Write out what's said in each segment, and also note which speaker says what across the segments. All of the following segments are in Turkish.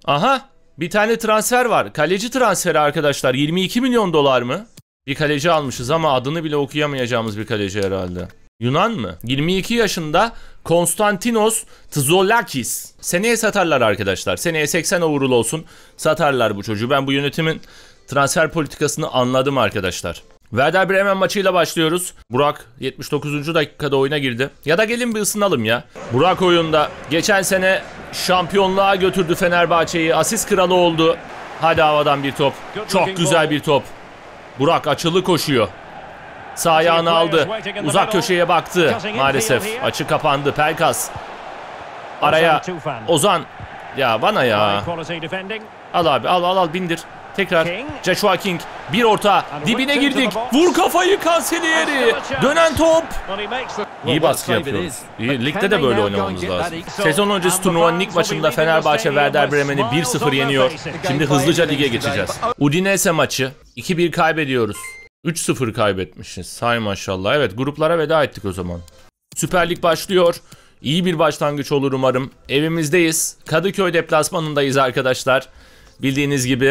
Speaker 1: Aha, bir tane transfer var. Kaleci transferi arkadaşlar. 22 milyon dolar mı? Bir kaleci almışız ama adını bile okuyamayacağımız bir kaleci herhalde. Yunan mı? 22 yaşında Konstantinos Tzolakis. Seneye satarlar arkadaşlar. Seneye 80 overall olsun. Satarlar bu çocuğu. Ben bu yönetimin transfer politikasını anladım arkadaşlar. Werder Bremen maçıyla başlıyoruz. Burak 79. dakikada oyuna girdi. Ya da gelin bir ısınalım ya. Burak oyunda geçen sene şampiyonluğa götürdü Fenerbahçe'yi. Asist kralı oldu. Hadi havadan bir top. Çok güzel bir top. Burak açılı koşuyor. Sağ ayağını aldı. Uzak köşeye baktı. Maalesef açı kapandı. Pelkas. Araya Ozan. Ya bana ya. Al abi al bindir. Tekrar Joshua King. Bir orta. Dibine girdik. Vur kafayı Cancellieri. Dönen top. İyi baskı yapıyoruz. İyi. Ligde de böyle oynamamız lazım. Sezon öncesi turnuvanın ilk maçında Fenerbahçe Werder Bremen'i 1-0 yeniyor. Şimdi hızlıca lige geçeceğiz. Udinese maçı 2-1 kaybediyoruz. 3-0 kaybetmişiz. Hay maşallah. Evet, gruplara veda ettik o zaman. Süper Lig başlıyor. İyi bir başlangıç olur umarım. Evimizdeyiz. Kadıköy deplasmanındayız arkadaşlar. Bildiğiniz gibi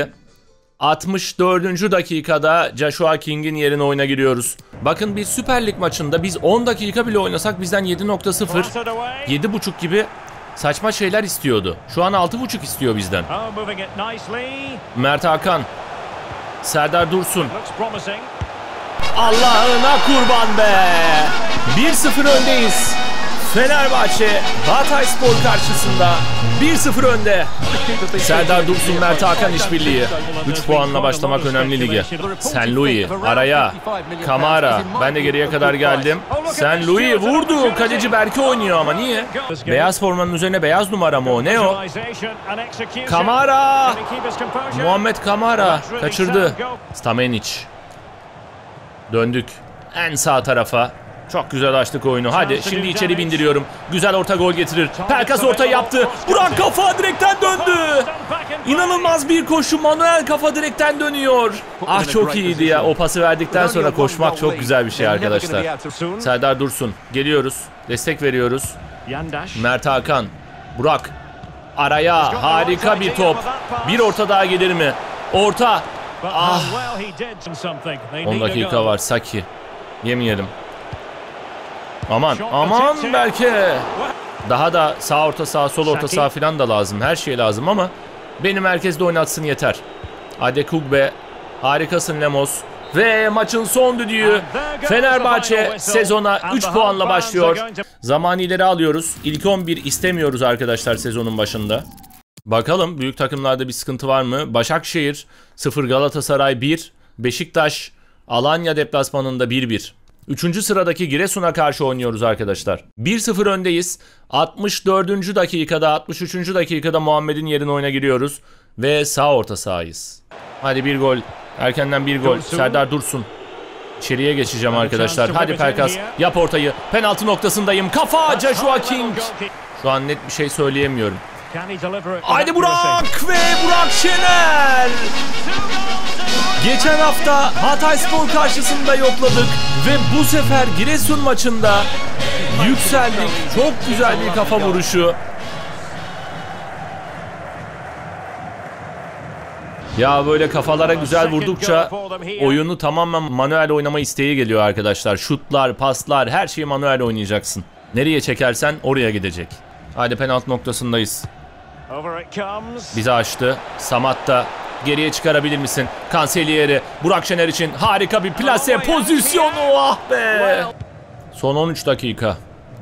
Speaker 1: 64. dakikada Joshua King'in yerine oyuna giriyoruz. Bakın bir Süper Lig maçında biz 10 dakika bile oynasak bizden 7.0, 7.5 gibi saçma şeyler istiyordu. Şu an 6.5 istiyor bizden. Mert Hakan. Serdar Dursun. Allah'ına kurban be. 1-0 öndeyiz. Fenerbahçe Hatayspor karşısında 1-0 önde. Serdar Dursun, Mert Hakan işbirliği. 3 puanla başlamak önemli lige. Saint Louis araya. Kamara. Ben de geriye kadar geldim. Saint Louis vurdu. Kaleci Berke oynuyor ama niye? Beyaz formanın üzerine beyaz numara mı o? Ne o? Kamara. Muhammed Kamara. Kaçırdı. Stamenic. Döndük. En sağ tarafa. Çok güzel açtık oyunu. Hadi şimdi içeri bindiriyorum. Güzel orta gol getirir. Pelkas orta yaptı. Burak kafa direkten döndü. İnanılmaz bir koşu. Manuel kafa direkten dönüyor. Ah çok iyiydi ya. O pası verdikten sonra koşmak çok güzel bir şey arkadaşlar. Serdar Dursun. Geliyoruz. Destek veriyoruz. Mert Hakan. Burak. Araya. Harika bir top. Bir orta daha gelir mi? Orta. Ah. 10 dakika var. Saki. Yemeyelim. Aman belki. Daha da sağ orta sağ sol orta sağ filan da lazım. Her şey lazım ama beni merkezde oynatsın yeter. Adekugbe. Harikasın Lemos. Ve maçın son düdüğü. Fenerbahçe sezona 3 puanla başlıyor. Zamanı ileri alıyoruz. İlk 11 istemiyoruz arkadaşlar sezonun başında. Bakalım büyük takımlarda bir sıkıntı var mı? Başakşehir 0, Galatasaray 1, Beşiktaş Alanya deplasmanında 1-1. 3. sıradaki Giresun'a karşı oynuyoruz arkadaşlar. 1-0 öndeyiz. 64. dakikada 63. dakikada Muhammed'in yerine oyuna giriyoruz. Ve sağ orta sahayız. Hadi bir gol. Erkenden bir gol. Serdar Dursun. İçeriye geçeceğim arkadaşlar. Hadi Pelkas yap ortayı. Penaltı noktasındayım. Kafa Joshua King. Şu an net bir şey söyleyemiyorum. Haydi Burak ve Burak Şener. Geçen hafta Hatayspor karşısında yokladık ve bu sefer Giresun maçında yükseldik. Çok güzel bir kafa vuruşu. Ya böyle kafalara güzel vurdukça oyunu tamamen manuel oynama isteği geliyor arkadaşlar. Şutlar, paslar, her şeyi manuel oynayacaksın. Nereye çekersen oraya gidecek. Hadi penaltı noktasındayız. Bizi açtı. Samatta. Geriye çıkarabilir misin? Cancellieri. Burak Şener için harika bir plase pozisyonu. Ah be. Son 13 dakika.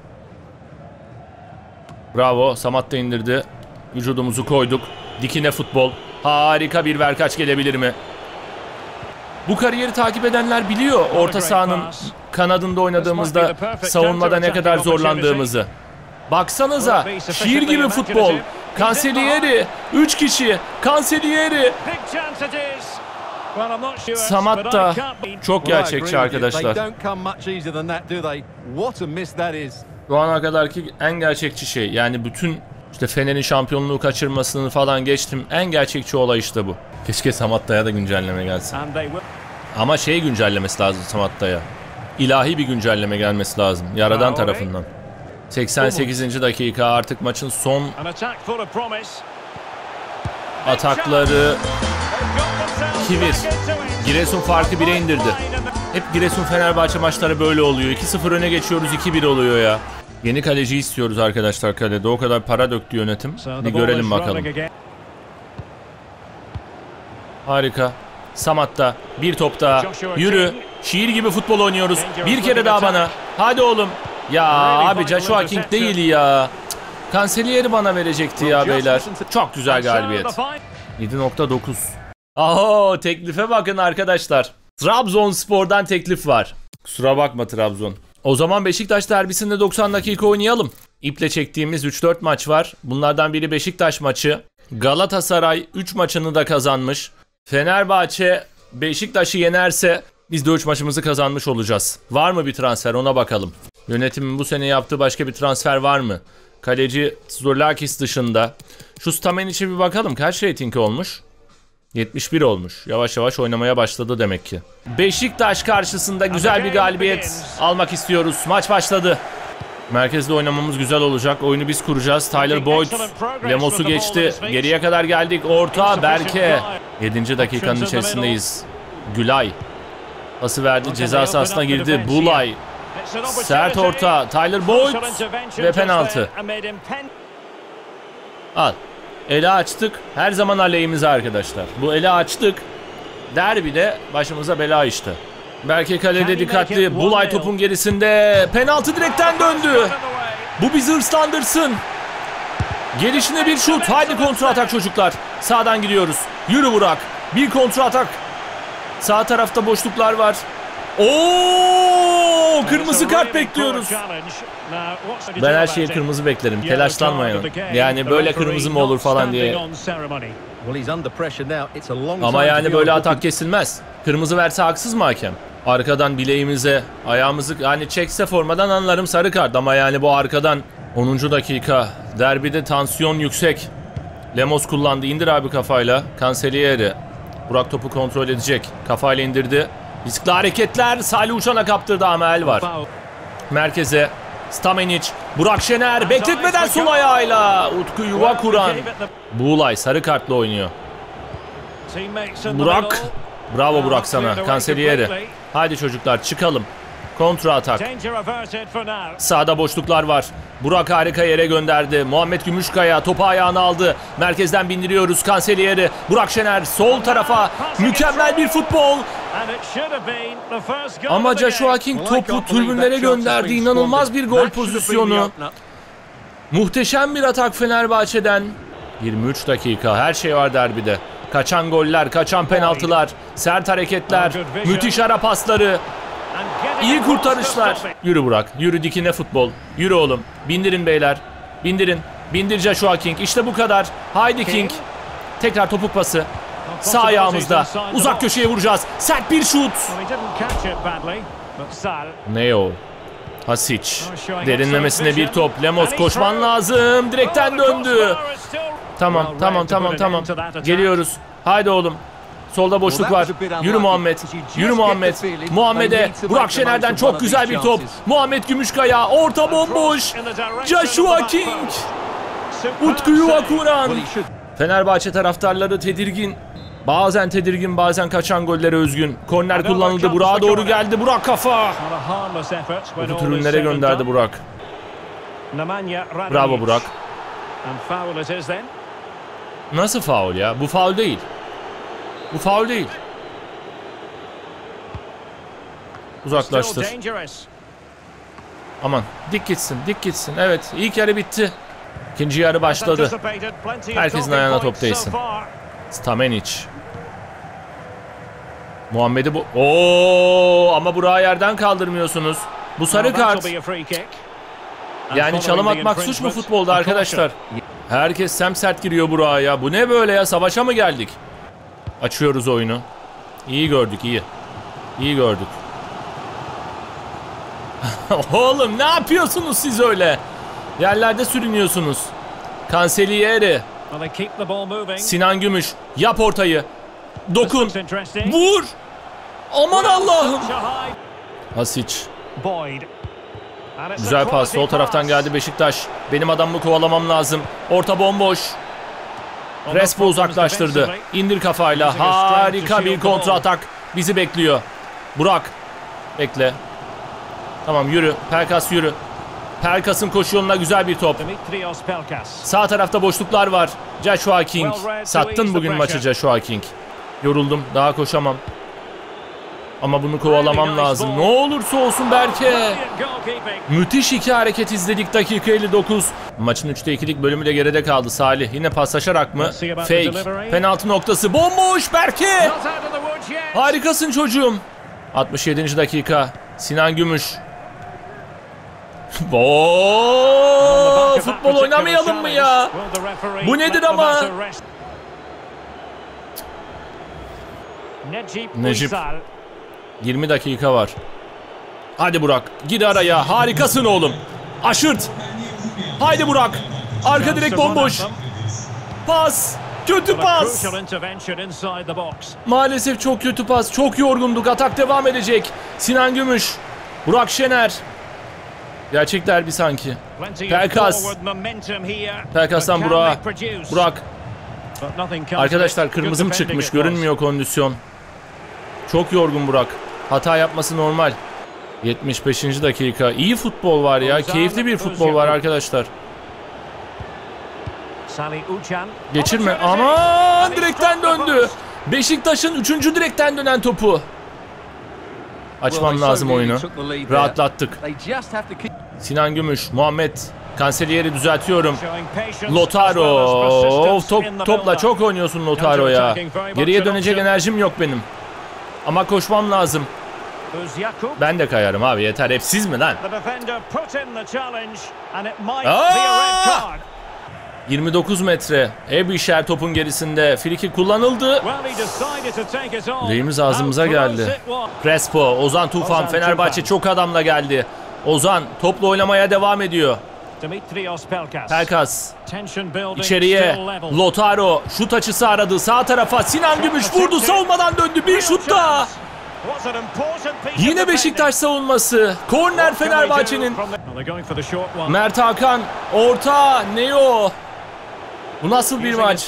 Speaker 1: Bravo. Samatta indirdi. Vücudumuzu koyduk. Dikine futbol. Harika bir verkaç gelebilir mi? Bu kariyeri takip edenler biliyor orta sahanın kanadında oynadığımızda savunmada ne kadar zorlandığımızı. Baksanıza, şiir gibi futbol. Cancellieri, 3 kişi. Cancellieri. Samatta çok gerçekçi arkadaşlar. Şu ana kadarki en gerçekçi şey. Yani bütün işte Fener'in şampiyonluğu kaçırmasını falan geçtim. En gerçekçi olay işte bu. Keşke Samatta'ya da güncelleme gelsin. Ama şey güncellemesi lazım Samatta'ya. İlahi bir güncelleme gelmesi lazım. Yaradan tarafından. 88. dakika artık maçın son Atakları 2-1. Giresun farkı 1'e indirdi. Hep Giresun Fenerbahçe maçları böyle oluyor. 2-0 öne geçiyoruz, 2-1 oluyor ya. Yeni kaleci istiyoruz arkadaşlar kalede. O kadar para döktü yönetim. Bir görelim bakalım. Harika. Samat'ta bir topta. Yürü. Şiir gibi futbol oynuyoruz. Bir kere daha bana. Hadi oğlum. Ya abi Joshua King değil ya. Cancellieri bana verecekti ya beyler. Çok güzel galibiyet. 7.9. Aho, teklife bakın arkadaşlar. Trabzonspor'dan teklif var. Kusura bakma Trabzon. O zaman Beşiktaş derbisinde 90 dakika oynayalım. İple çektiğimiz 3-4 maç var. Bunlardan biri Beşiktaş maçı. Galatasaray 3 maçını da kazanmış. Fenerbahçe Beşiktaş'ı yenerse biz de 3 maçımızı kazanmış olacağız. Var mı bir transfer, ona bakalım. Yönetimin bu sene yaptığı başka bir transfer var mı? Kaleci Zorlakis dışında. Şu Stamenic'e bir bakalım. Kaç rating olmuş? 71 olmuş. Yavaş yavaş oynamaya başladı demek ki. Beşiktaş karşısında güzel bir galibiyet almak istiyoruz. Maç başladı. Merkezde oynamamız güzel olacak. Oyunu biz kuracağız. Tyler Boyd Lemos'u geçti. Geriye kadar geldik. Orta Berke. 7. dakikanın içerisindeyiz. Gülay pası verdi. Ceza sahasına girdi. Bulay. Sert orta. Tyler Boyd ve penaltı. Al. Ele açtık. Her zaman aleyhimize arkadaşlar. Bu ele açtık. Derbide başımıza bela işte. Berke kalede dikkatli. Bulay topun gerisinde. Penaltı direkten döndü. Bu bizi hırslandırsın. Gelişine bir şut. Haydi kontra atak çocuklar. Sağdan gidiyoruz. Yürü Burak. Bir kontra atak. Sağ tarafta boşluklar var. Oo, kırmızı kart bekliyoruz. Ben her şeyi kırmızı beklerim. Telaşlanmayın. Yani böyle kırmızı mı olur falan diye. Ama yani böyle atak kesilmez. Kırmızı verse haksız mı hakem? Arkadan bileğimize, ayağımızı hani çekse formadan anlarım sarı kart. Ama yani bu arkadan 10. dakika. Derbide tansiyon yüksek. Lemos kullandı. İndir abi kafayla. Cancellieri. Burak topu kontrol edecek. Kafayla indirdi. Riskli hareketler. Salih Uçan'a kaptırdı ama el var. Merkeze. Stamenic. Burak Şener. Bekletmeden sol ayağıyla. Utku Yuvakuran. Buğlay sarı kartla oynuyor. Burak. Bravo Burak sana. Cancellieri. Haydi çocuklar çıkalım. Kontra atak. Sağda boşluklar var. Burak harika yere gönderdi. Muhammed Gümüşkaya topu ayağına aldı. Merkezden bindiriyoruz. Cancellieri. Burak Şener sol tarafa. Mükemmel bir futbol. Ama Joshua King topu tribünlere gönderdi. İnanılmaz bir gol pozisyonu. Muhteşem bir atak Fenerbahçe'den. 23 dakika. Her şey var derbide. Kaçan goller, kaçan penaltılar, sert hareketler, müthiş ara pasları, iyi kurtarışlar. Yürü Burak, yürü dikine futbol. Yürü oğlum. Bindirin beyler. Bindirin. Bindir Joshua King. İşte bu kadar. Haydi King. Tekrar topuk pası. Sağ ayağımızda. Uzak köşeye vuracağız. Sert bir şut. Ne o? Hasic. Derinlemesine bir top. Lemos koşman lazım. Direkten döndü. Tamam. Geliyoruz. Haydi oğlum. Solda boşluk var. Yürü Muhammed. Yürü Muhammed. Muhammed'e Burak Şener'den çok güzel bir top. Muhammed Gümüşkaya. Orta bomboş. Joshua King. Utku Yuvakuran. Fenerbahçe taraftarları tedirgin. Bazen tedirgin, bazen kaçan gollere özgün. Korner kullanıldı. Burak'a doğru geldi. Burak kafa. Bu tribünlere gönderdi Burak. Bravo Burak. Nasıl faul ya? Bu faul değil. Bu faul değil. Uzaklaştır. Aman dik gitsin, dik gitsin. Evet, ilk yarı bitti. İkinci yarı başladı. Herkesin ayağına top değsin. Stamenic. Muhammed'i bu... Oo, ama Burak'ı yerden kaldırmıyorsunuz. Bu sarı kart. Yani çalım atmak suç mu futbolda arkadaşlar? Herkes semsert giriyor Burak'a ya. Bu ne böyle ya? Savaşa mı geldik? Açıyoruz oyunu. İyi gördük, iyi. İyi gördük. Oğlum ne yapıyorsunuz siz öyle? Yerlerde sürünüyorsunuz. Cancellieri. Sinan Gümüş. Yap ortayı. Dokun. Vur. Aman Allah'ım. Hasic. Güzel pas. Sol taraftan geldi Beşiktaş. Benim adamımı kovalamam lazım. Orta bomboş. Crespo uzaklaştırdı. İndir kafayla. Harika bir kontra atak bizi bekliyor. Burak. Bekle. Tamam yürü. Pelkas yürü. Pelkas'ın koşu yoluna güzel bir top. Sağ tarafta boşluklar var. Joshua King. Sattın bugün maçı Joshua King. Yoruldum. Daha koşamam. Ama bunu kovalamam lazım. Ne olursa olsun Berke. Müthiş iki hareket izledik dakika 59. Maçın 3'te 2'lik bölümü de geride kaldı Salih. Yine paslaşarak mı? Fake. Penaltı noktası. Bomboş Berke. Harikasın çocuğum. 67. dakika. Sinan Gümüş. Oo, futbol oynamayalım mı ya? Bu nedir ama? Necip. 20 dakika var. Hadi Burak. Gir araya. Harikasın oğlum. Aşırt. Haydi Burak. Arka direk bomboş. Pas. Kötü pas. Maalesef çok kötü pas. Çok yorgunduk. Atak devam edecek. Sinan Gümüş. Burak Şener. Gerçek derbi sanki. Pelkas. Pelkas'tan Burak. Burak. Arkadaşlar kırmızım çıkmış. Görünmüyor kondisyon. Çok yorgun Burak. Hata yapması normal. 75. dakika. İyi futbol var ya. Keyifli bir futbol var arkadaşlar. Geçirme. Aman direkten döndü. Beşiktaş'ın 3. direkten dönen topu. Açmam lazım oyunu. Rahatlattık. Sinan Gümüş, Muhammed. Cancellieri düzeltiyorum. Lautaro. Topla çok oynuyorsun Lautaro ya. Geriye dönecek enerjim yok benim. Ama koşmam lazım. Ben de kayarım abi yeter. Hep siz mi lan? 29 metre. Ebişer topun gerisinde. Friki kullanıldı. Yüreğimiz ağzımıza geldi. Crespo, Ozan Tufan, Fenerbahçe çok adamla geldi. Ozan topla oynamaya devam ediyor. Pelkas içeriye. Lautaro şut açısı aradı. Sağ tarafa Sinan Gümüş vurdu. Savunmadan döndü. Bir şut daha. Yine Beşiktaş savunması. Korner Fenerbahçe'nin. Mert Hakan orta. Neo. Bu nasıl bir maç?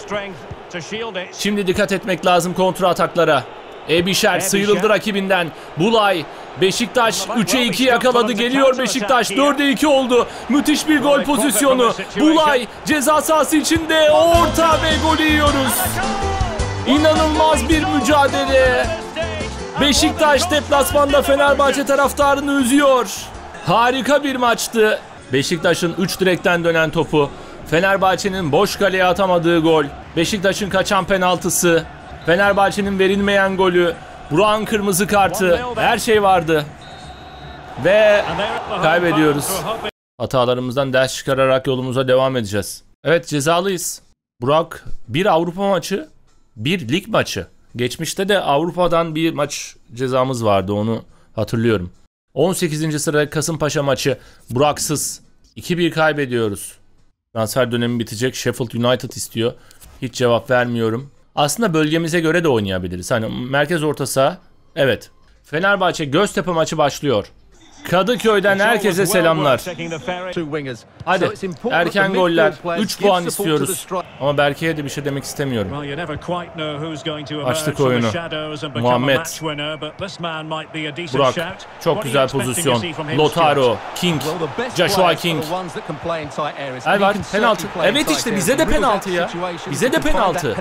Speaker 1: Şimdi dikkat etmek lazım kontra ataklara. Ebişer sıyrıldı rakibinden. Bulay. Beşiktaş 3'e 2 yakaladı. Geliyor Beşiktaş. 4'e 2 oldu. Müthiş bir gol pozisyonu. Bulay ceza sahası içinde. Orta ve golü yiyoruz. İnanılmaz bir mücadele. Beşiktaş deplasmanda Fenerbahçe taraftarını üzüyor. Harika bir maçtı. Beşiktaş'ın 3 direkten dönen topu. Fenerbahçe'nin boş kaleye atamadığı gol. Beşiktaş'ın kaçan penaltısı. Fenerbahçe'nin verilmeyen golü. Burak'ın kırmızı kartı. Her şey vardı. Ve kaybediyoruz. Hatalarımızdan ders çıkararak yolumuza devam edeceğiz. Evet cezalıyız. Burak bir Avrupa maçı, bir lig maçı. Geçmişte de Avrupa'dan bir maç cezamız vardı, onu hatırlıyorum. 18. sırada Kasımpaşa maçı Buraksız. 2-1 kaybediyoruz. Transfer dönemi bitecek. Sheffield United istiyor. Hiç cevap vermiyorum. Aslında bölgemize göre de oynayabiliriz. Hani merkez orta saha. Evet. Fenerbahçe Göztepe maçı başlıyor. Kadıköy'den herkese selamlar. Hadi erken goller. 3 puan istiyoruz. Ama Berke'ye de bir şey demek istemiyorum. Açtık oyunu. Muhammed. Burak. Çok güzel pozisyon. Lautaro. King. Joshua King. El var. Penaltı. Evet işte bize de penaltı ya. Bize de penaltı.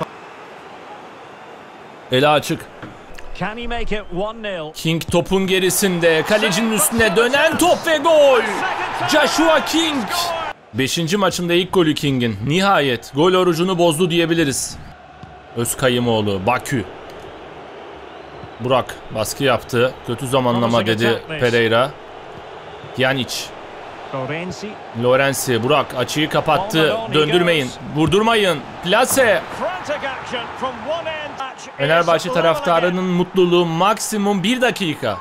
Speaker 1: Ele açık. King topun gerisinde. Kalecinin üstüne dönen top ve gol. Joshua King. 5. maçında ilk golü King'in. Nihayet gol orucunu bozdu diyebiliriz. Özkayımoğlu. Bakü. Burak baskı yaptı. Kötü zamanlama dedi Pereira. Pjanic. Lorenzi. Burak açıyı kapattı. Döndürmeyin. Vurdurmayın. Plase. Fenerbahçe taraftarının mutluluğu maksimum 1 dakika.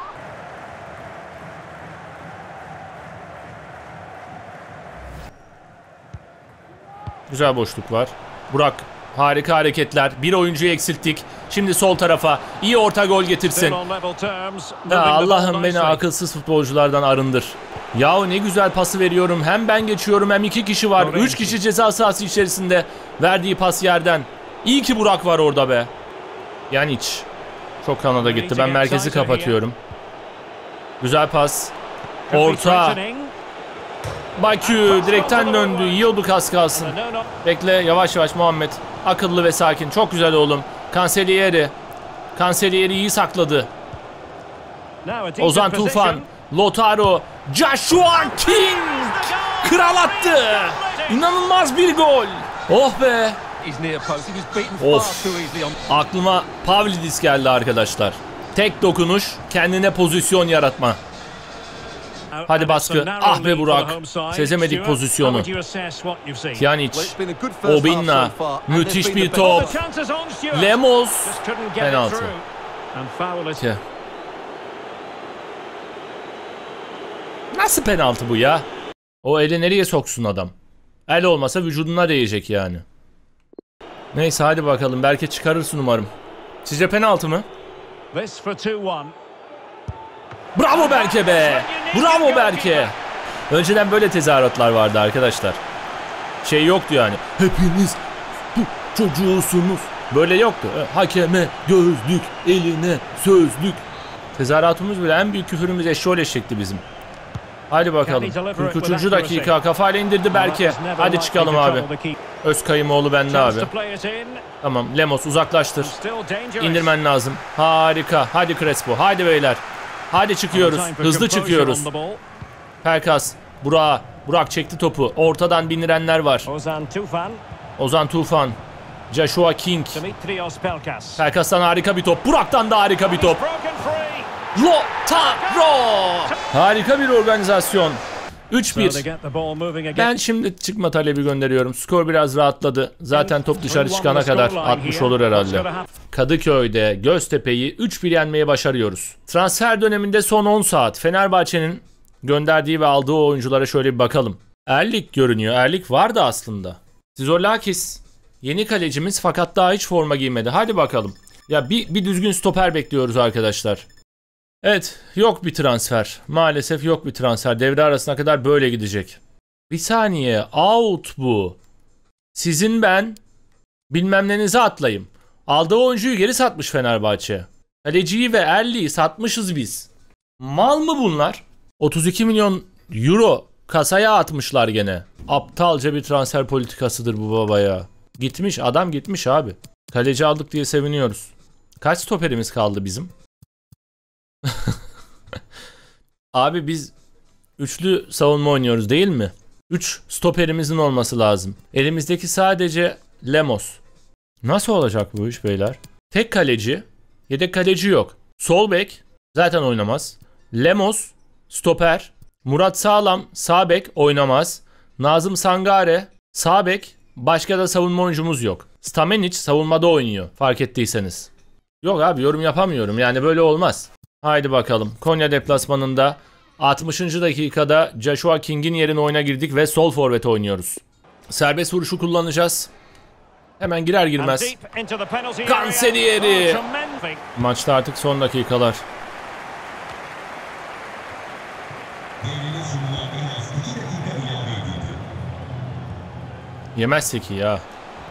Speaker 1: Güzel boşluk var. Burak harika hareketler. Bir oyuncuyu eksilttik. Şimdi sol tarafa. İyi orta gol getirsin. Ya Allah'ım beni akılsız futbolculardan arındır. Yahu ne güzel pası veriyorum. Hem ben geçiyorum hem 2 kişi var. 3 kişi ceza sahası içerisinde. Verdiği pas yerden. İyi ki Burak var orada be. Yani hiç. Çok kanada gitti. Ben merkezi kapatıyorum. Güzel pas. Orta. Bakü direkten döndü. Yiyorduk az kalsın. Bekle yavaş yavaş Muhammed. Akıllı ve sakin. Çok güzel oğlum. Cancellieri. Cancellieri iyi sakladı. Ozan Tufan. Lautaro. Joshua King. Kral attı. İnanılmaz bir gol. Oh be. Of. Aklıma Pavlidis geldi arkadaşlar. Tek dokunuş, kendine pozisyon yaratma. Hadi baskı. Ah be Burak. Sezemedik pozisyonu. Pjanic. Obinna. Müthiş bir top. Lemos. Penaltı. Nasıl penaltı bu ya? O eli nereye soksun adam? El olmasa vücuduna değecek yani. Neyse hadi bakalım. Berke çıkarırsın umarım. Sizce penaltı mı? Bravo Berke be. Bravo Berke. Önceden böyle tezahüratlar vardı arkadaşlar. Şey yoktu yani. Hepiniz bu çocuğusunuz. Böyle yoktu. Hakeme gözlük, eline sözlük. Tezahüratımız bile en büyük küfürümüz eşşoğlu eşekti bizim. Hadi bakalım. 43. dakika kafayla indirdi Berke. Hadi çıkalım abi. Özkayımoğlu bende abi. Tamam Lemos uzaklaştır. İndirmen lazım. Harika. Hadi Crespo. Hadi beyler. Hadi çıkıyoruz. Hızlı çıkıyoruz. Pelkas. Burak çekti topu. Ortadan binirenler var. Ozan Tufan. Joshua King. Pelkas'tan harika bir top. Burak'tan da harika bir top. Lautaro. Harika bir organizasyon. 3-1. Ben şimdi çıkma talebi gönderiyorum. Skor biraz rahatladı. Zaten top dışarı çıkana kadar 60 olur herhalde. Kadıköy'de Göztepe'yi 3-1 yenmeye başarıyoruz. Transfer döneminde son 10 saat Fenerbahçe'nin gönderdiği ve aldığı oyunculara şöyle bir bakalım. Erlik görünüyor. Erlik vardı aslında. Zizolakis yeni kalecimiz fakat daha hiç forma giymedi. Hadi bakalım. Ya bir düzgün stoper bekliyoruz arkadaşlar. Evet, yok bir transfer. Maalesef yok bir transfer. Devre arasına kadar böyle gidecek. Bir saniye, out bu. Sizin ben bilmem nenize atlayayım. Aldığı oyuncuyu geri satmış Fenerbahçe. Kaleciyi ve Erli'yi satmışız biz. Mal mı bunlar? 32 milyon euro kasaya atmışlar gene. Aptalca bir transfer politikasıdır bu baba ya. Gitmiş, adam gitmiş abi. Kaleci aldık diye seviniyoruz. Kaç stoperimiz kaldı bizim? Abi biz üçlü savunma oynuyoruz değil mi? 3 stoperimizin olması lazım. Elimizdeki sadece Lemos. Nasıl olacak bu iş beyler? Tek kaleci, yedek kaleci yok. Sol bek zaten oynamaz. Lemos stoper. Murat Sağlam sağ bek oynamaz. Nazım Sangare sağ bek. Başka da savunma oyuncumuz yok. Stamenic savunmada oynuyor fark ettiyseniz. Yok abi yorum yapamıyorum yani böyle olmaz. Haydi bakalım. Konya deplasmanında 60. dakikada Joshua King'in yerine oyuna girdik ve sol forvet oynuyoruz. Serbest vuruşu kullanacağız. Hemen girer girmez. Cancellieri. Maçta artık son dakikalar. Yemezse ki ya.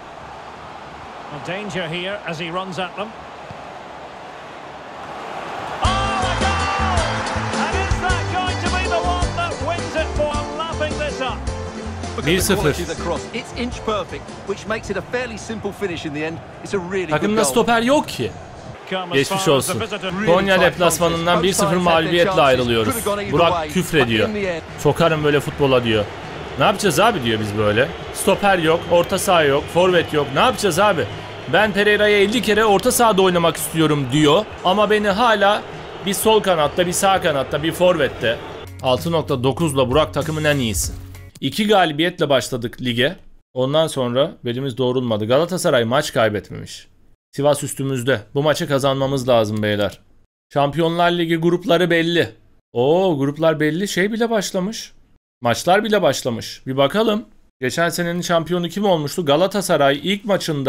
Speaker 1: Bir 0. Takımda stoper yok ki. Geçmiş olsun. Konya deplasmanından 1-0 mağlubiyetle ayrılıyoruz. Burak küfrediyor. Sokarım böyle futbola diyor. Ne yapacağız abi diyor biz böyle. Stoper yok, orta saha yok, forvet yok. Ne yapacağız abi? Ben Pereira'ya 50 kere orta sahada oynamak istiyorum diyor. Ama beni hala bir sol kanatta, bir sağ kanatta, bir forvette. 6.9'la Burak takımın en iyisi. 2 galibiyetle başladık lige. Ondan sonra belimiz doğrulmadı. Galatasaray maç kaybetmemiş. Sivas üstümüzde. Bu maçı kazanmamız lazım beyler. Şampiyonlar Ligi grupları belli. Gruplar belli. Şey bile başlamış. Maçlar bile başlamış. Bir bakalım. Geçen senenin şampiyonu kim olmuştu? Galatasaray ilk maçında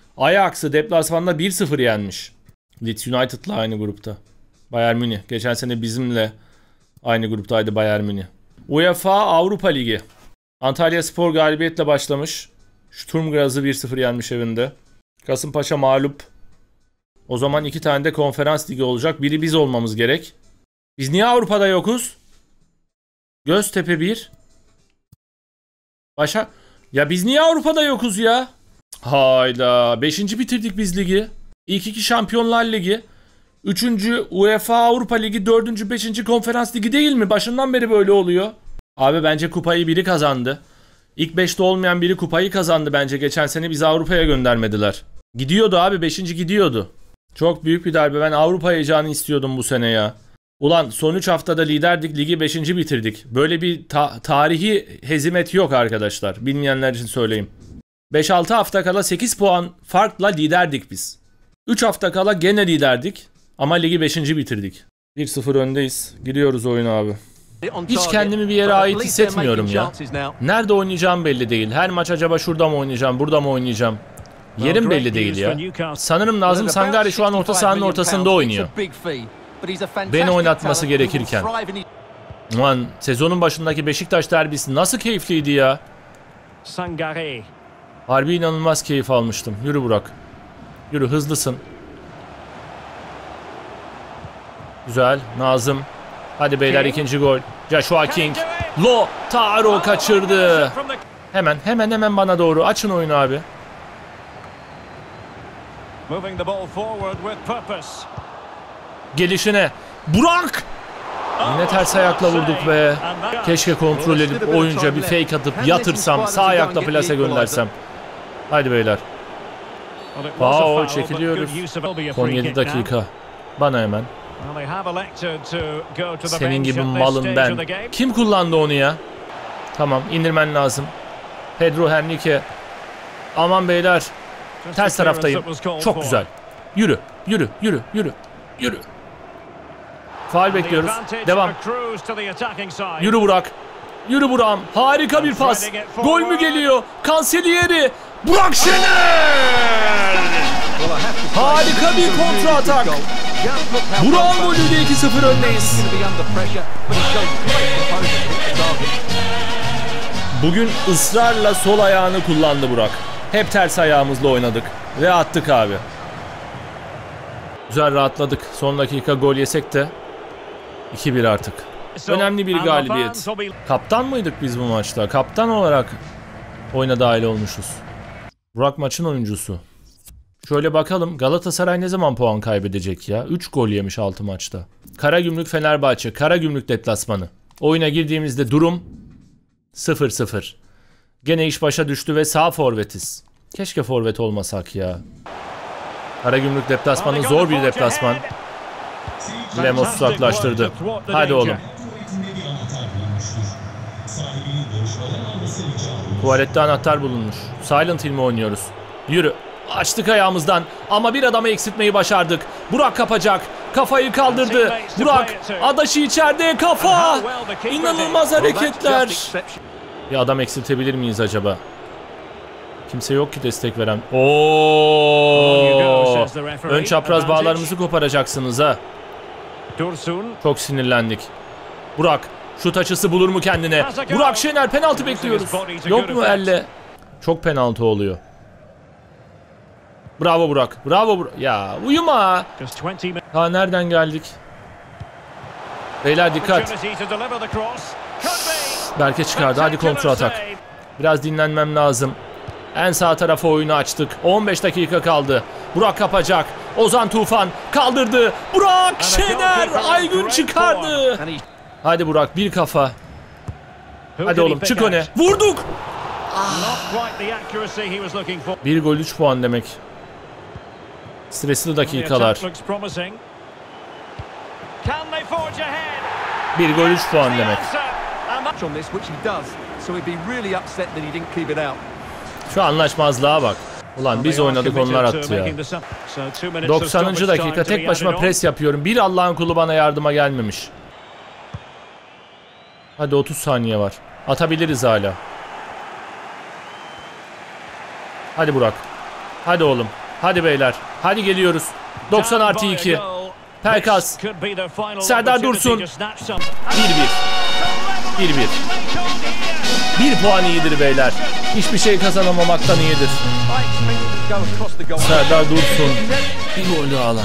Speaker 1: Ajax'ı deplasmanda 1-0 yenmiş. Leeds United'la aynı grupta. Bayern Münih. Geçen sene bizimle aynı gruptaydı Bayern Münih. UEFA Avrupa Ligi. Antalyaspor galibiyetle başlamış. Sturm Graz'ı 1-0 yenmiş evinde. Kasımpaşa mağlup. O zaman 2 tane de konferans ligi olacak. Biri biz olmamız gerek. Biz niye Avrupa'da yokuz? Göztepe 1. Başak. Ya biz niye Avrupa'da yokuz ya? Hayda. 5. bitirdik biz ligi. İlk 2 Şampiyonlar Ligi. 3. UEFA Avrupa Ligi. 4. 5. Konferans Ligi değil mi? Başından beri böyle oluyor. Abi bence kupayı biri kazandı. İlk 5'te olmayan biri kupayı kazandı bence. Geçen sene bizi Avrupa'ya göndermediler. Gidiyordu abi. 5. gidiyordu. Çok büyük bir darbe. Ben Avrupa heyecanı istiyordum bu sene ya. Ulan son 3 haftada liderdik. Ligi 5. bitirdik. Böyle bir tarihi hezimet yok arkadaşlar. Bilmeyenler için söyleyeyim. 5-6 hafta kala 8 puan farkla liderdik biz. 3 hafta kala gene liderdik. Ama ligi 5. bitirdik. 1-0 öndeyiz. Giriyoruz oyuna abi. Hiç kendimi bir yere ait hissetmiyorum ya. Nerede oynayacağım belli değil. Her maç acaba şurada mı oynayacağım, burada mı oynayacağım? Yerim belli değil ya. Sanırım Nazım Sangare şu an orta sahanın ortasında oynuyor. Beni oynatması gerekirken. Ulan sezonun başındaki Beşiktaş derbisi nasıl keyifliydi ya. Harbi inanılmaz keyif almıştım. Yürü Burak. Yürü, hızlısın. Güzel. Nazım. Hadi beyler, ikinci gol. Joshua King. Lautaro kaçırdı. Hemen bana doğru. Açın oyunu abi. Gelişine. Burak! Yine ters ayakla vurduk be. Keşke kontrol edip oyunca bir fake atıp yatırsam. Sağ ayakla plase göndersem. Hadi beyler. Faul çekiliyoruz. Son 7 dakika. Bana hemen. Senin gibi malım ben. Kim kullandı onu ya? Tamam, indirmen lazım. Pedro Henrique. Aman beyler. Ters taraftayım. Çok güzel. Yürü. Faul bekliyoruz. Devam. Yürü Burak. Yürü Burak'ım. Harika bir pas. Gol mü geliyor? Cancellieri. Burak Şener. Harika bir kontra atak. Burak'ın golüyle 2-0 öndeyiz. Bugün ısrarla sol ayağını kullandı Burak. Hep ters ayağımızla oynadık. Ve attık abi. Güzel rahatladık. Son dakika gol yesek de 2-1 artık. Önemli bir galibiyet. Kaptan mıydık biz bu maçta? Kaptan olarak oyuna dahil olmuşuz. Burak maçın oyuncusu. Şöyle bakalım, Galatasaray ne zaman puan kaybedecek ya? 3 gol yemiş 6 maçta. Karagümrük Fenerbahçe. Karagümrük deplasmanı. Oyuna girdiğimizde durum 0-0. Gene iş başa düştü ve sağ forvetiz. Keşke forvet olmasak ya. Karagümrük deplasmanı zor bir deplasman. Lemos uzaklaştırdı. Hadi oğlum. Tuvalette anahtar bulunmuş. Silent Hill mi oynuyoruz? Yürü. Açtık ayağımızdan ama bir adamı eksiltmeyi başardık. Burak kapacak. Kafayı kaldırdı. Burak, adaşı içeride, kafa. İnanılmaz hareketler. Bir adam eksiltebilir miyiz acaba? Kimse yok ki destek veren. Oo! Ön çapraz bağlarımızı koparacaksınız ha. Çok sinirlendik. Burak, şut açısı bulur mu kendine? Burak Şener, penaltı bekliyoruz. Yok mu elle? Çok penaltı oluyor. Bravo Burak. Bravo Burak. Ya uyuma. Ha, nereden geldik? Beyler dikkat. Berke çıkardı. Hadi kontra atak. Biraz dinlenmem lazım. En sağ tarafa oyunu açtık. 15 dakika kaldı. Burak kapacak. Ozan Tufan kaldırdı. Burak Şener. Aygün çıkardı. Hadi Burak, bir kafa. Hadi oğlum, çık öne. Vurduk. Bir gol 3 puan demek. Stresli dakikalar. Bir gol 3 puan demek. Şu anlaşmazlığa bak. Ulan biz oynadık, onlar attı ya. 90. dakika tek başıma pres yapıyorum. Bir Allah'ın kulu bana yardıma gelmemiş. Hadi 30 saniye var. Atabiliriz hala. Hadi Burak. Hadi oğlum. Hadi beyler. Hadi geliyoruz. 90+2. Pelkas. Serdar Dursun. 1-1. 1-1. 1 puan iyidir beyler. Hiçbir şey kazanamamaktan iyidir. Serdar Dursun. Bir golü alan.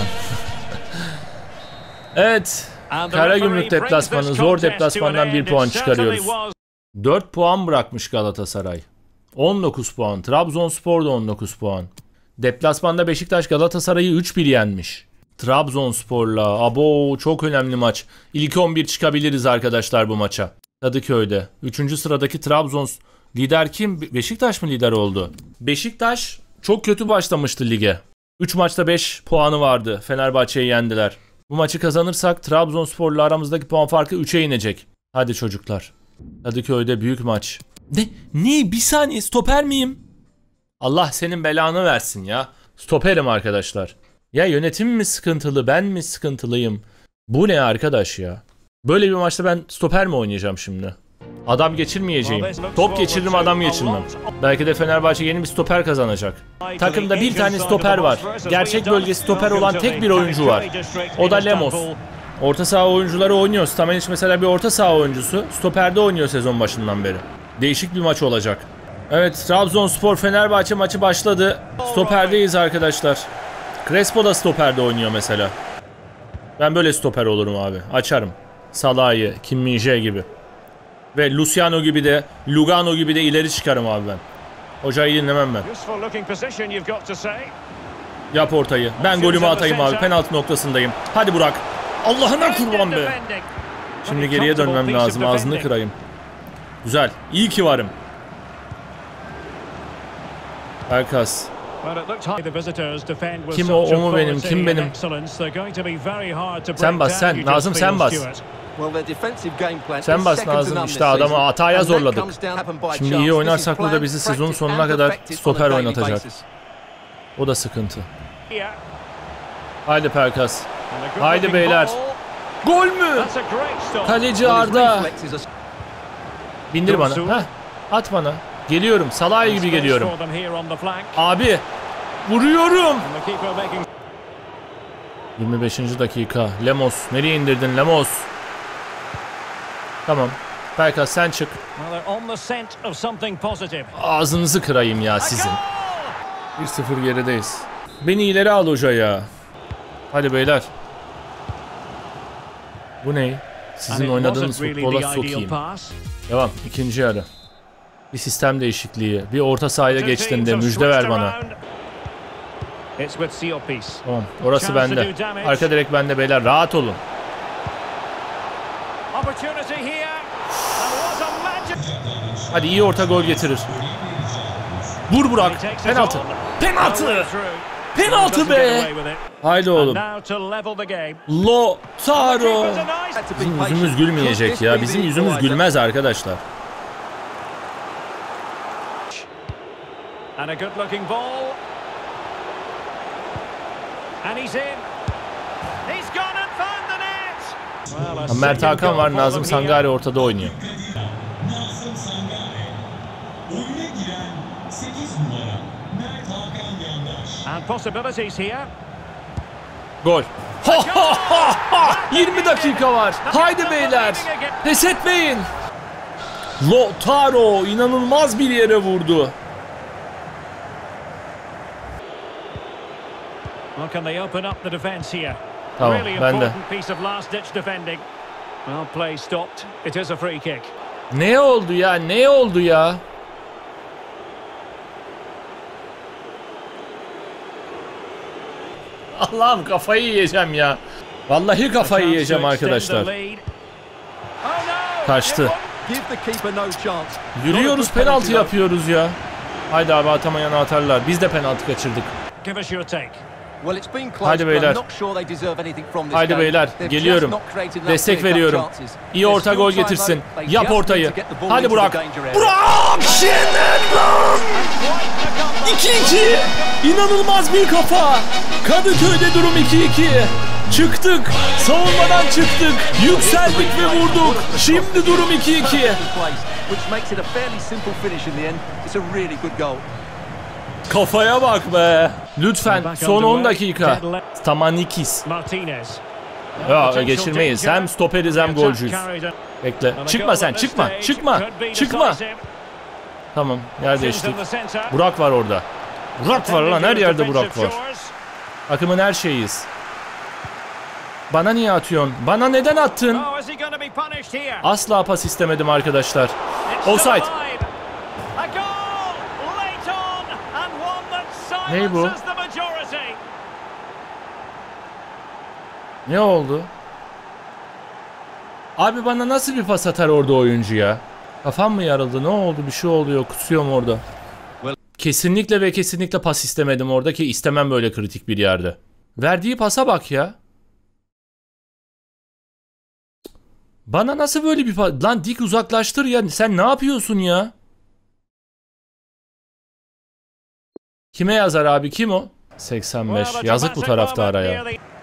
Speaker 1: Evet. Karagümrük deplasmanı. Zor deplasmandan 1 puan çıkarıyoruz. 4 puan bırakmış Galatasaray. 19 puan. Trabzonspor da 19 puan. Deplasmanda Beşiktaş Galatasaray'ı 3-1 yenmiş. Trabzonspor'la. Abo, çok önemli maç. İlk 11 çıkabiliriz arkadaşlar bu maça. Kadıköy'de. 3. sıradaki Trabzon. Lider kim? Beşiktaş mı lider oldu? Beşiktaş çok kötü başlamıştı lige. 3 maçta 5 puanı vardı. Fenerbahçe'yi yendiler. Bu maçı kazanırsak Trabzonspor'la aramızdaki puan farkı 3'e inecek. Hadi çocuklar. Kadıköy'de büyük maç. Ne? Bir saniye, stoper miyim? Allah senin belanı versin ya. Stoperim arkadaşlar. Ya yönetim mi sıkıntılı, ben mi sıkıntılıyım? Bu ne arkadaş ya? Böyle bir maçta ben stoper mi oynayacağım şimdi? Adam geçirmeyeceğim. Top geçiririm, adam geçirmem. Belki de Fenerbahçe yeni bir stoper kazanacak. Takımda bir tane stoper var. Gerçek bölge stoper olan tek bir oyuncu var. O da Lemos. Orta saha oyuncuları oynuyor. Stamenic mesela bir orta saha oyuncusu. Stoperde oynuyor sezon başından beri. Değişik bir maç olacak. Evet, Trabzonspor Fenerbahçe maçı başladı. Stoperdeyiz arkadaşlar. Crespo da stoperde oynuyor mesela. Ben böyle stoper olurum abi. Açarım. Salah'ı, Kim Min-jae gibi. Ve Luciano gibi de, Lugano gibi de ileri çıkarım abi ben. Hocayı dinlemem ben. Yap ortayı. Ben golümü atayım abi. Penaltı noktasındayım. Hadi Burak. Allah'ına kurban be. Şimdi geriye dönmem lazım. Ağzını kırayım. Güzel. İyi ki varım. Pelkas. Kim o mu benim? Kim benim? Sen bas sen. Nazım sen bas. Sen bas Nazım. İşte adamı hataya zorladık. Şimdi iyi oynarsak da bizi sezonun sonuna kadar stoper oynatacak. O da sıkıntı. Haydi Pelkas. Haydi beyler. Gol mü? Kaleci Arda. Bindir bana. Heh. At bana. Geliyorum. Salah gibi geliyorum. Abi. Vuruyorum. 25. dakika. Lemos. Nereye indirdin Lemos? Tamam. Pelkas sen çık. Ağzınızı kırayım ya sizin. 1-0 gerideyiz. Beni ileri al hoca ya. Hadi beyler. Bu ne? Sizin oynadığınız futbola sokayım. Devam. İkinci yarı. Bir sistem değişikliği. Bir orta sahaya geçtiğinde müjde ver bana. Tamam. Orası bende. Arka direk bende beyler. Rahat olun. Hadi iyi orta gol getirir. Vur Burak. Penaltı. Penaltı. Penaltı be. Haydi oğlum. Lautaro. Bizim yüzümüz gülmeyecek ya. Bizim yüzümüz gülmez arkadaşlar. Mert Hakan var. Nazım Sangare ortada oynuyor. Gol. 20 dakika var. Haydi beyler. Pes etmeyin. Lautaro inanılmaz bir yere vurdu. Tamam, ben de. Ne oldu ya? Ne oldu ya? Allah'ım kafayı yiyeceğim ya. Vallahi kafayı yiyeceğim arkadaşlar. Kaçtı. Yürüyoruz, penaltı yapıyoruz ya. Haydi abi, atamayana atarlar. Biz de penaltı kaçırdık. Haydi beyler. Haydi beyler. Geliyorum. Destek veriyorum. İyi orta gol getirsin. Yap ortayı. Hadi Burak. Burak Şenerman. 2-2. İnanılmaz bir kafa. Kadıköy'de durum 2-2. Çıktık. Savunmadan çıktık. Yükseldik ve vurduk. Şimdi durum 2-2. Kafaya bak be. Lütfen son 10 dakika. Stamanikis. Ya geçirmeyiz. Hem stoperiz hem golcüyüz. Bekle. Çıkma sen. Çıkma. Çıkma. Çıkma. Tamam. Yer değiştik. Burak var orada. Burak var lan. Her yerde Burak var. Takımın her şeyiyiz. Bana niye atıyorsun? Bana neden attın? Asla pas istemedim arkadaşlar. Offside. Ney bu? Ne oldu? Abi bana nasıl bir pas atar orada oyuncu ya? Kafam mı yarıldı? Ne oldu? Bir şey oluyor. Kusuyorum orada. Kesinlikle ve kesinlikle pas istemedim orada ki istemem böyle kritik bir yerde. Verdiği pasa bak ya. Bana nasıl böyle bir pas... Lan dik uzaklaştır ya. Sen ne yapıyorsun ya? Kime yazar abi? Kim o? 85. Yazık bu taraftara ya.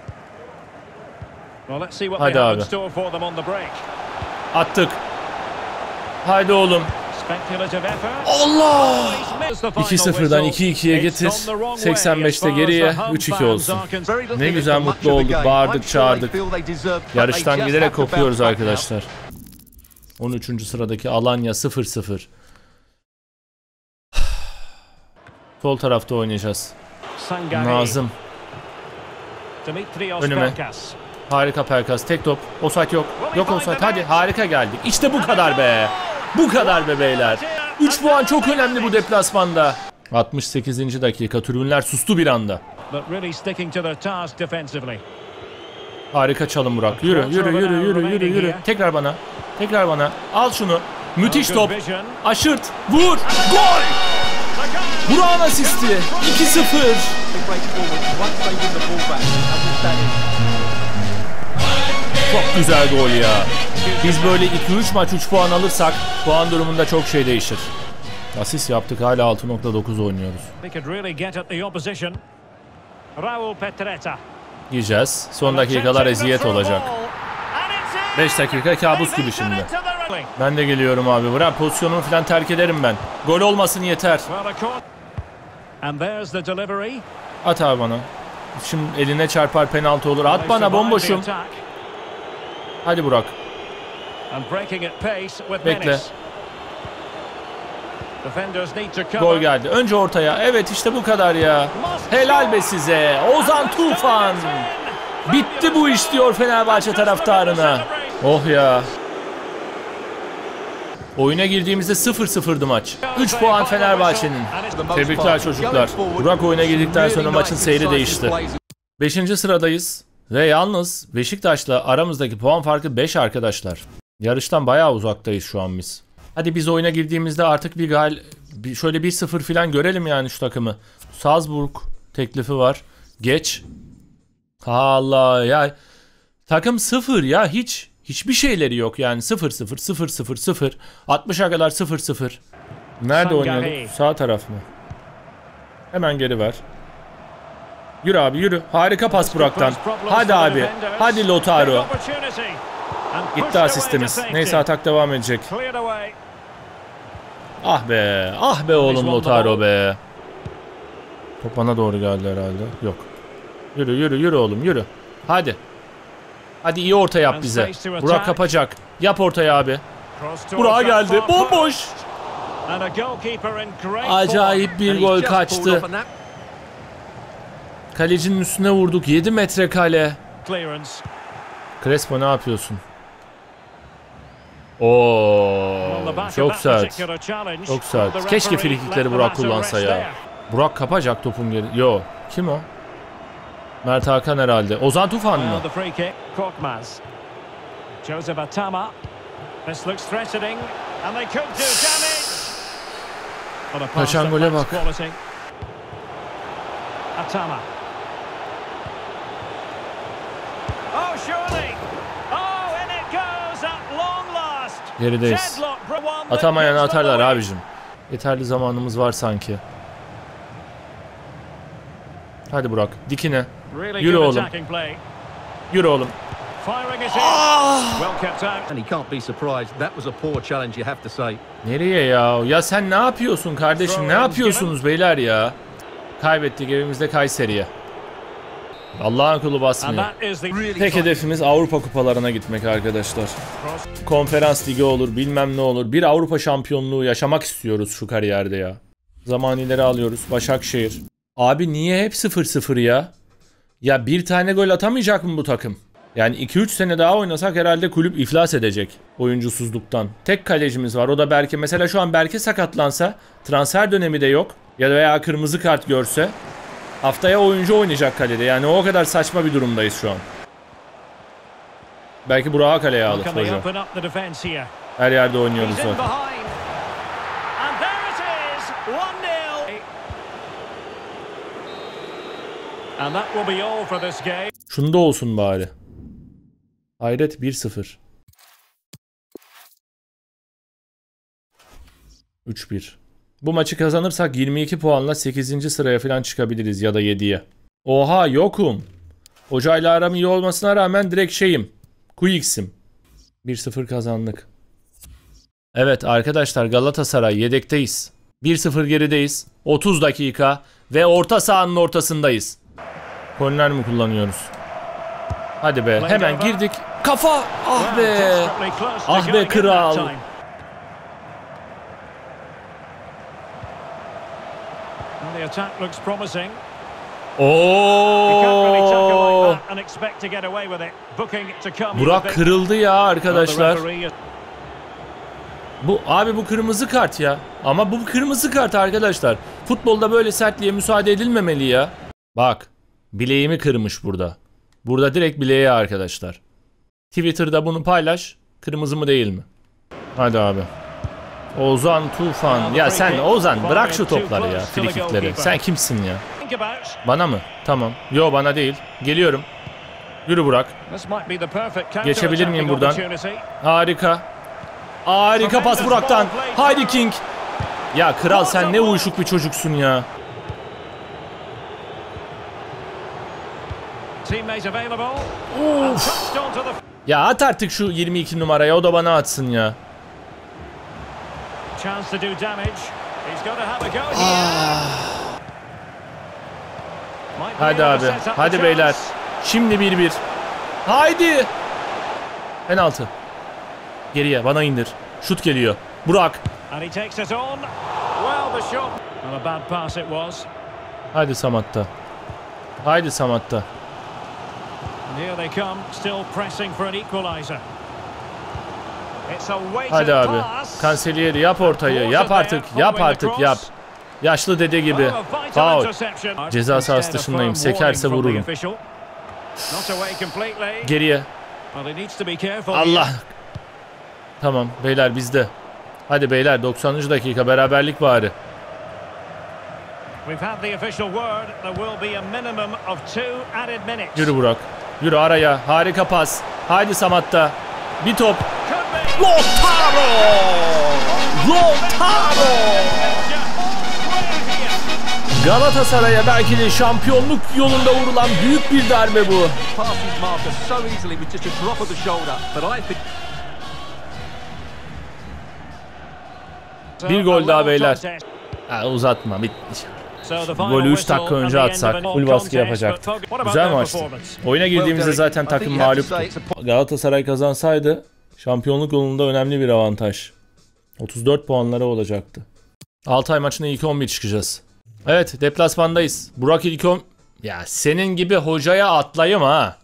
Speaker 1: Hadi abi. Attık. Haydi oğlum. Allah! 2-0'dan 2-2'ye getir. 85'te geriye 3-2 olsun. Ne güzel mutlu olduk. Bağırdık, çağırdık. Yarıştan giderek kopuyoruz arkadaşlar. 13. sıradaki Alanya 0-0. Sol tarafta oynayacağız. Nazım. Önüme. Harika perkas. Tek top. Offside yok. Yok offside. Hadi harika geldik. İşte bu kadar be. Bu kadar be beyler. 3 puan çok önemli bu deplasmanda. 68. dakika. Tribünler sustu bir anda. Harika çalım Burak. Yürü yürü yürü yürü yürü yürü. Tekrar bana. Tekrar bana. Al şunu. Müthiş top. Aşırt. Vur. Gol. Burak'ın asisti. 2-0. Çok güzel gol ya. Biz böyle 2-3 maç 3 puan alırsak puan durumunda çok şey değişir. Asist yaptık, hala 6.9 oynuyoruz. Yiyeceğiz. Son dakikalar eziyet olacak. 5 dakika kabus gibi şimdi. Ben de geliyorum abi. Bırak pozisyonumu falan terk ederim ben. Gol olmasın yeter. At abi bana. Şimdi eline çarpar, penaltı olur. At bana, bomboşum. Hadi Burak. Bekle. Gol geldi. Önce ortaya. Evet işte bu kadar ya. Helal be size. Ozan Tufan. Bitti bu iş diyor Fenerbahçe taraftarına. Oh ya. Oyuna girdiğimizde 0-0'dı maç. 3 puan Fenerbahçe'nin. Tebrikler çocuklar. Burak oyuna girdikten sonra maçın seyri değişti. 5. sıradayız. Ve yalnız Beşiktaş'la aramızdaki puan farkı 5 arkadaşlar. Yarıştan bayağı uzaktayız şu an biz. Hadi biz oyuna girdiğimizde artık şöyle 1-0 falan görelim yani şu takımı. Salzburg teklifi var. Geç. Allah ya. Takım 0 ya, hiçbir şeyleri yok yani. 0-0 0-0-0. 60'a kadar 0-0. Nerede oynayalım? Sağ taraf mı? Hemen geri ver. Yürü abi yürü. Harika pas Burak'tan. Hadi abi. Hadi Lautaro. Gitti asistimiz. Neyse atak devam edecek. Ah be. Ah be oğlum Lautaro be. Top bana doğru geldi herhalde. Yok. Yürü yürü yürü oğlum yürü. Hadi. Hadi iyi orta yap bize. Burak kapacak. Yap ortaya abi. Burak'a geldi. Bomboş. Acayip bir gol kaçtı. Kalecinin üstüne vurduk. 7 metre kale. Crespo ne yapıyorsun? Oo, çok sert. Çok sert. Keşke frikikleri Burak kullansa ya. Burak kapacak topun geri. Yo, kim o? Mert Hakan herhalde. Ozan Tufan mı? Kaçan gole bak. Gerideyiz. Atamayanı atarlar abicim. Yeterli zamanımız var sanki. Hadi Burak, dikine. Yürü oğlum. Yürü oğlum. Nereye ya? Ya sen ne yapıyorsun kardeşim? Ne yapıyorsunuz beyler ya? Kaybettik evimizde Kayseri'ye. Allah'ın kulu basmıyor. Tek hedefimiz Avrupa kupalarına gitmek arkadaşlar. Konferans ligi olur, bilmem ne olur. Bir Avrupa şampiyonluğu yaşamak istiyoruz şu kariyerde ya. Zaman ileri alıyoruz. Başakşehir. Abi niye hep 0-0 ya? Ya bir tane gol atamayacak mı bu takım? Yani 2-3 sene daha oynasak herhalde kulüp iflas edecek oyuncusuzluktan. Tek kalecimiz var, o da Berke. Mesela şu an Berke sakatlansa, transfer dönemi de yok ya da veya kırmızı kart görse haftaya oyuncu oynayacak kalede. Yani o kadar saçma bir durumdayız şu an. Belki Burak'ı kaleye alır hoca. Her yerde oynuyoruz zaten. Şunda olsun bari. Hayret 1-0. 3-1. Bu maçı kazanırsak 22 puanla 8. sıraya falan çıkabiliriz ya da 7'ye. Oha yokum. Hocayla aram iyi olmasına rağmen direkt şeyim. Quicks'im. 1-0 kazandık. Evet arkadaşlar, Galatasaray yedekteyiz. 1-0 gerideyiz. 30 dakika ve orta sahanın ortasındayız. Korner mi kullanıyoruz? Hadi be, hemen girdik. Kafa! Ah be! Ah be kral! Ooo! Burak kırıldı ya arkadaşlar. Bu kırmızı kart ya. Ama bu kırmızı kart arkadaşlar. Futbolda böyle sertliğe müsaade edilmemeli ya. Bak, bileğimi kırmış burada. Burada direkt bileğe arkadaşlar. Twitter'da bunu paylaş. Kırmızı mı değil mi? Hadi abi. Ozan Tufan. Ya sen Ozan bırak şu topları ya. Frikikleri. Sen kimsin ya? Bana mı? Tamam. Yo bana değil. Geliyorum. Yürü Burak. Geçebilir miyim buradan? Harika. Harika pas Burak'tan. Haydi King. Ya kral sen ne uyuşuk bir çocuksun ya. Of. Ya at artık şu 22 numaraya, o da bana atsın ya. Hadi abi. Hadi beyler. Şimdi 1-1. Haydi. Penaltı. Geriye bana indir. Şut geliyor. Burak. Haydi Samatta. Haydi Samatta. Hadi abi. Cancelieri yap ortayı. Yap artık. Yap artık. Yap. Yaşlı dede gibi. Foul. Ceza sahası dışındayım. Sekerse vururum. Geriye. Allah. Tamam beyler bizde. Hadi beyler 90. dakika beraberlik bari. Yürü Burak. Yürü araya. Harika pas. Haydi Samatta. Bir top. Lautaro! Lautaro! Galatasaray'a belki de şampiyonluk yolunda vurulan büyük bir darbe bu. Bir gol daha beyler. Ha, uzatma bitmiş. Golü 3 dakika önce atsak full baskı yapacaktık. Güzel maçtı. Oyuna girdiğimizde zaten takım mağluptu. Galatasaray kazansaydı şampiyonluk yolunda önemli bir avantaj. 34 puanları olacaktı. Altay maçına ilk 11 çıkacağız. Evet deplasmandayız. Burak ilk 10... Ya senin gibi hocaya atlayım ha.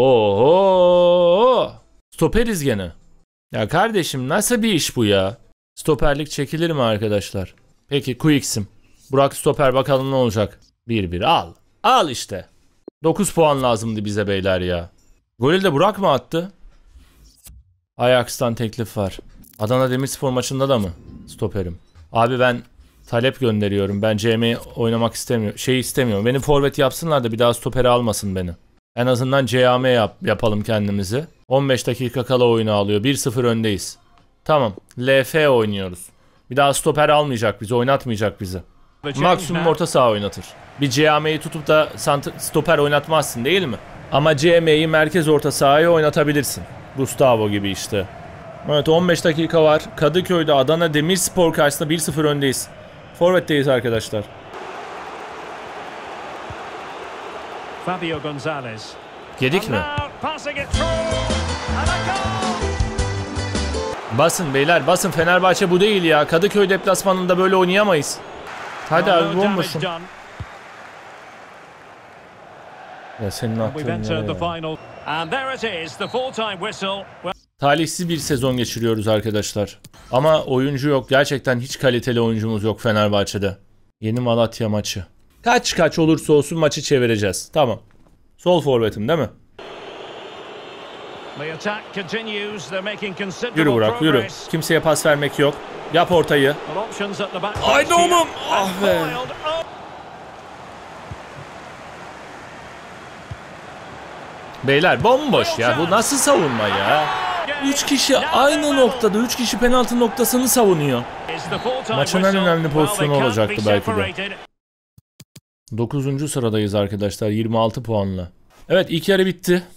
Speaker 1: Oho. Stoperiz gene. Ya kardeşim nasıl bir iş bu ya? Stoperlik çekilir mi arkadaşlar? Peki Quicks'im. Burak stoper bakalım ne olacak? 1-1 al. Al işte. 9 puan lazımdı bize beyler ya. Golü de Burak mı attı? Ajax'tan teklif var. Adana Demirspor maçında da mı? Stoperim. Abi ben talep gönderiyorum. Ben CM'yi oynamak istemiyorum. İstemiyorum. Beni forvet yapsınlar da bir daha stoperi almasın beni. En azından CM yapalım kendimizi. 15 dakika kala oyunu alıyor. 1-0 öndeyiz. Tamam. LF oynuyoruz. Bir daha stoper almayacak bizi. Oynatmayacak bizi. Maksimum orta saha oynatır. Bir CM'yi tutup da stoper oynatmazsın değil mi? Ama CM'yi merkez orta sahaya oynatabilirsin. Gustavo gibi işte. Evet 15 dakika var. Kadıköy'de Adana Demirspor karşısında 1-0 öndeyiz. Forvet'teyiz arkadaşlar.
Speaker 2: Fabio Gonzalez.
Speaker 1: Yedik mi? Basın beyler, basın. Fenerbahçe bu değil ya. Kadıköy deplasmanında böyle oynayamayız. Hadi abi, bomboşum. Ya senin attığın ya. Talihsiz bir sezon geçiriyoruz arkadaşlar. Ama oyuncu yok. Gerçekten hiç kaliteli oyuncumuz yok Fenerbahçe'de. Yeni Malatya maçı. Kaç olursa olsun maçı çevireceğiz. Tamam. Sol forvetim değil mi? Yürü Burak, yürü. Kimseye pas vermek yok. Yap ortayı. Haydi oğlum. Ah be. Beyler bomboş ya. Bu nasıl savunma ya? 3 kişi aynı noktada. 3 kişi penaltı noktasını savunuyor. Maçın en önemli pozisyonu olacaktı belki de. 9. sıradayız arkadaşlar. 26 puanla. Evet, ilk yarı bitti.